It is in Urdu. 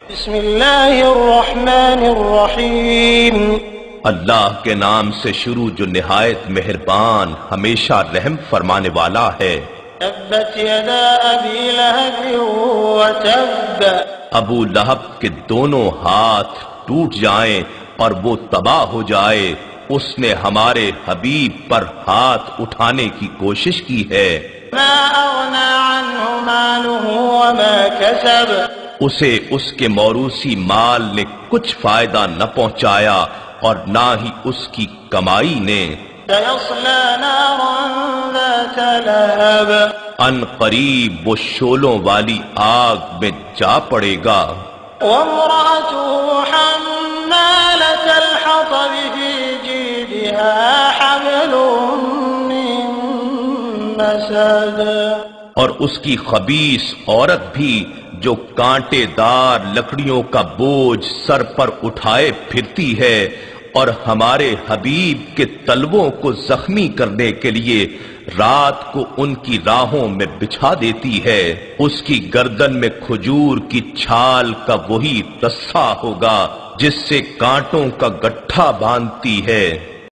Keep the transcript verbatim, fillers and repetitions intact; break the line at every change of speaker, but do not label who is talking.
بسم اللہ الرحمن الرحیم
اللہ کے نام سے شروع جو نہایت مہربان ہمیشہ رحم فرمانے والا ہے۔
تبت یدا ابی لہب وتب،
ابو لہب کے دونوں ہاتھ ٹوٹ جائیں اور وہ تباہ ہو جائے، اس نے ہمارے حبیب پر ہاتھ اٹھانے کی کوشش کی ہے۔
ما اغنى عنہ مالہ وما کسب،
اسے اس کے موروثی مال نے کچھ فائدہ نہ پہنچایا اور نہ ہی اس کی کمائی نے۔
سیصلی نارا ذات لہب،
ان قریب وہ شعلوں والی آگ میں جا پڑے گا۔
وامرأته حمالة الحطب في جيدها حبل من مسد،
اور اس کی خبیث عورت بھی جو کانٹے دار لکڑیوں کا بوجھ سر پر اٹھائے پھرتی ہے اور ہمارے حبیب کے تلووں کو زخمی کرنے کے لیے رات کو ان کی راہوں میں بچھا دیتی ہے۔ اس کی گردن میں کھجور کی چھال کا وہی رسا ہوگا جس سے کانٹوں کا گٹھا باندھتی ہے۔